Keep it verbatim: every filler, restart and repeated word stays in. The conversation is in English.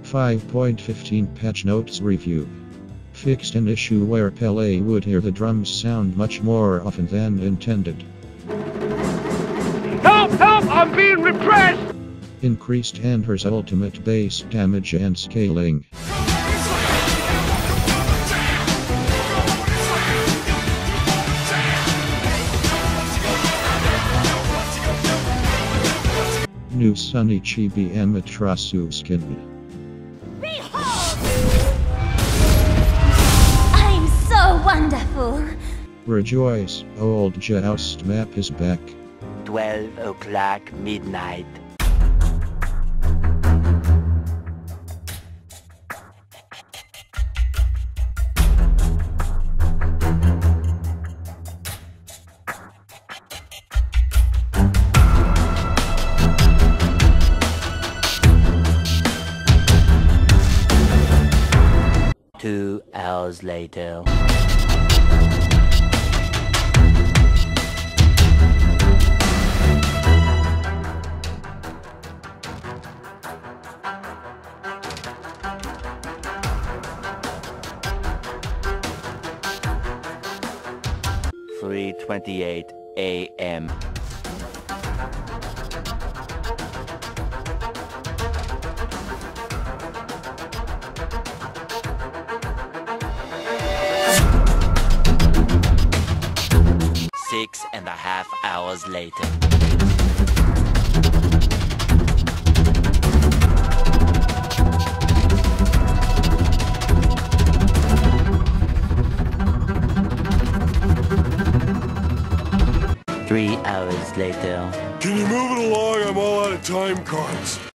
five point fifteen Patch Notes Review. Fixed an issue where Pele would hear the drums sound much more often than intended. Help! Help! I'm being repressed! Increased Handher's ultimate base damage and scaling. New Sunny Chibi Amaterasu skin. Behold! I'm so wonderful! Rejoice, old Joust map is back. twelve o'clock midnight. Two hours later. three twenty-eight A M Six and a half hours later. Three hours later. Can you move it along? I'm all out of time cards.